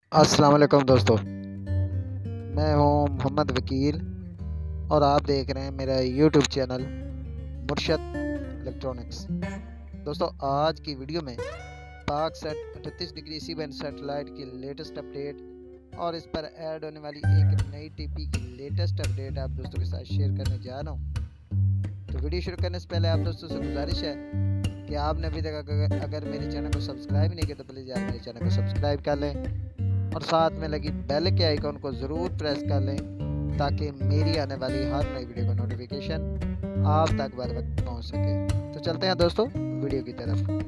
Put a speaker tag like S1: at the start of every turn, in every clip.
S1: अस्सलाम वालेकुम दोस्तों, मैं हूं मोहम्मद वकील और आप देख रहे हैं मेरा यूट्यूब चैनल मुर्शद इलेक्ट्रॉनिक्स। दोस्तों, आज की वीडियो में Paksat 38 degree C band satellite की लेटेस्ट अपडेट और इस पर ऐड होने वाली एक नई टीपी की लेटेस्ट अपडेट आप दोस्तों के साथ शेयर करने जा रहा हूं। तो वीडियो शुरू करने से पहले आप दोस्तों से गुजारिश है कि आपने अभी तक अगर मेरे चैनल को सब्सक्राइब नहीं किया तो प्लीज़ यार मेरे चैनल को सब्सक्राइब कर लें और साथ में लगी बेल के आइकॉन को ज़रूर प्रेस कर लें ताकि मेरी आने वाली हर नई वीडियो का नोटिफिकेशन आप तक बर वक्त पहुँच सके। तो चलते हैं दोस्तों वीडियो की तरफ।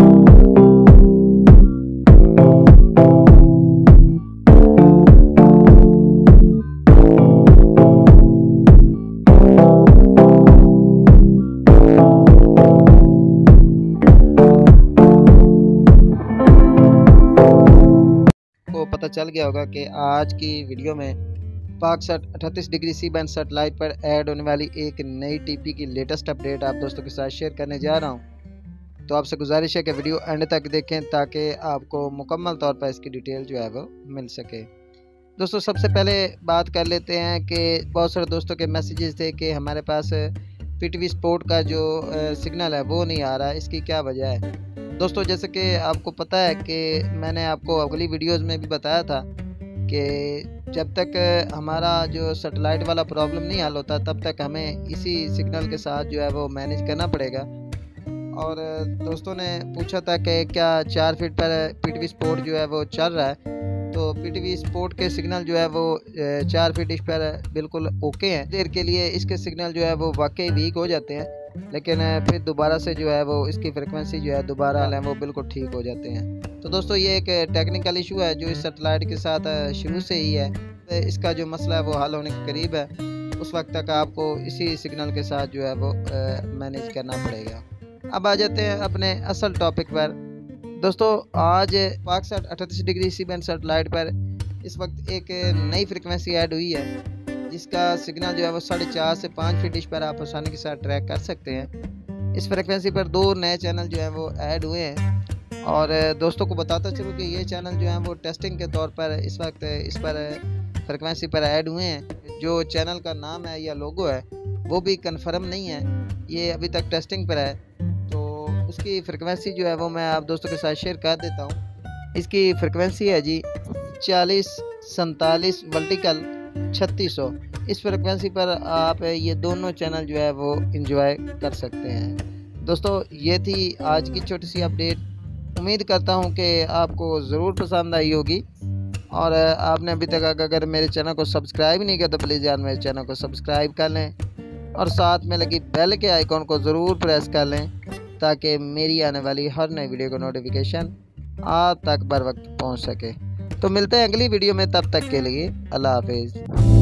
S1: को पता चल गया होगा कि आज की वीडियो में Paksat 38 degree C band satellite पर ऐड होने वाली एक नई टीपी की लेटेस्ट अपडेट आप दोस्तों के साथ शेयर करने जा रहा हूं। तो आपसे गुजारिश है कि वीडियो एंड तक देखें ताकि आपको मुकम्मल तौर पर इसकी डिटेल जो है वो मिल सके। दोस्तों, सबसे पहले बात कर लेते हैं कि बहुत सारे दोस्तों के मैसेजेस थे कि हमारे पास पीटीवी स्पोर्ट का जो सिग्नल है वो नहीं आ रहा है, इसकी क्या वजह है। दोस्तों, जैसे कि आपको पता है कि मैंने आपको अगली वीडियोस में भी बताया था कि जब तक हमारा जो सैटेलाइट वाला प्रॉब्लम नहीं हल होता तब तक हमें इसी सिग्नल के साथ जो है वो मैनेज करना पड़ेगा। और दोस्तों ने पूछा था कि क्या 4 फीट पर पीटीवी स्पोर्ट जो है वो चल रहा है। तो पीटीवी स्पोर्ट के सिग्नल जो है वो 4 फीट इस पर बिल्कुल ओके हैं। देर के लिए इसके सिग्नल जो है वो वाकई वीक हो जाते हैं, लेकिन फिर दोबारा से जो है वो इसकी फ्रिक्वेंसी जो है दोबारा वो बिल्कुल ठीक हो जाते हैं। तो दोस्तों, ये एक टेक्निकल इशू है जो इस सैटेलाइट के साथ शुरू से ही है। इसका जो मसला है वो हल होने के करीब है। उस वक्त तक आपको इसी सिग्नल के साथ जो है वो मैनेज करना पड़ेगा। अब आ जाते हैं अपने असल टॉपिक पर। दोस्तों, आज Paksat 38 degree C band satellite पर इस वक्त एक नई फ्रिक्वेंसी ऐड हुई है जिसका सिग्नल जो है वो 4.5 से 5 फीट पर आप आसानी के साथ ट्रैक कर सकते हैं। इस फ्रिक्वेंसी पर 2 नए चैनल जो हैं वो ऐड हुए हैं और दोस्तों को बताता चलूँ कि ये चैनल जो हैं वो टेस्टिंग के तौर पर इस वक्त इस पर फ्रिक्वेंसी पर ऐड हुए हैं। जो चैनल का नाम है या लोगो है वो भी कंफर्म नहीं है, ये अभी तक टेस्टिंग पर है। तो उसकी फ्रिक्वेंसी जो है वो मैं आप दोस्तों के साथ शेयर कर देता हूँ। इसकी फ्रिक्वेंसी है जी 4047 वर्टिकल 3600। इस फ्रिक्वेंसी पर आप ये दोनों चैनल जो है वो एंजॉय कर सकते हैं। दोस्तों, ये थी आज की छोटी सी अपडेट। उम्मीद करता हूँ कि आपको ज़रूर पसंद आई होगी और आपने अभी तक अगर मेरे चैनल को सब्सक्राइब नहीं किया तो प्लीज़ यार मेरे चैनल को सब्सक्राइब कर लें और साथ में लगी बेल के आइकॉन को ज़रूर प्रेस कर लें ताकि मेरी आने वाली हर नई वीडियो का नोटिफिकेशन आप तक बर वक्त पहुँच सके। तो मिलते हैं अगली वीडियो में, तब तक के लिए अल्लाह हाफिज़।